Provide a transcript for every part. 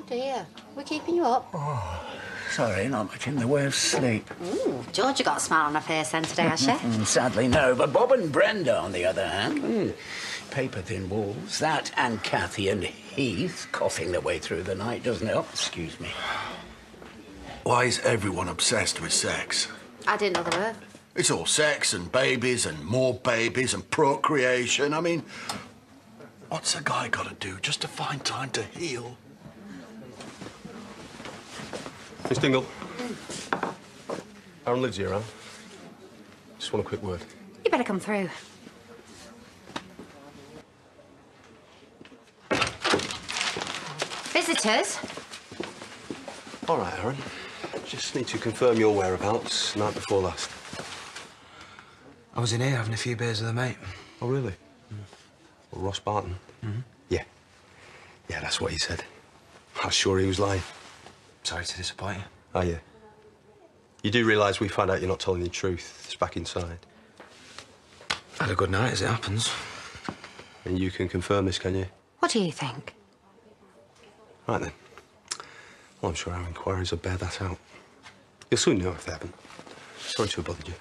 dear. We're keeping you up. Oh, sorry, not much in the way of sleep. Ooh, Georgia got a smile on her face then today, has she? Sadly, no. But Bob and Brenda, on the other hand, paper-thin walls. That and Kathy and Heath coughing their way through the night doesn't help. Excuse me. Why is everyone obsessed with sex? I didn't know there were. It's all sex and babies and more babies and procreation. I mean, what's a guy got to do just to find time to heal? Miss Dingle. Aaron lives here, Anne. Just want a quick word. You better come through. Visitors? All right, Aaron. Just need to confirm your whereabouts night before last. I was in here having a few beers with a mate. Oh, really? Well, Ross Barton? Mm-hmm. Yeah. Yeah, that's what he said. I was sure he was lying. Sorry to disappoint you. Oh, yeah. You do realise we found out you're not telling the truth. It's back inside. Had a good night, as it happens. And you can confirm this, can you? What do you think? Right, then. Well, I'm sure our inquiries will bear that out. You'll soon know if they haven't. Sorry to have bothered you.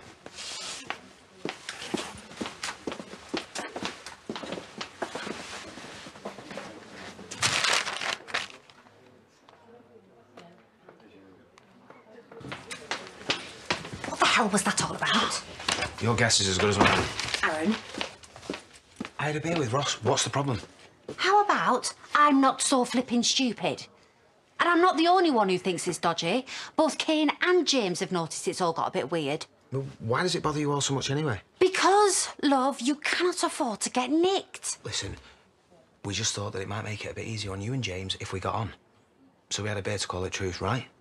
What the hell was that all about? Your guess is as good as mine. Aaron? I had a beer with Ross. What's the problem? How about I'm not so flipping stupid? And I'm not the only one who thinks it's dodgy. Both Kane and James have noticed it's all got a bit weird. Well, why does it bother you all so much anyway? Because, love, you cannot afford to get nicked. Listen, we just thought that it might make it a bit easier on you and James if we got on. So we had a beer to call it truth, right?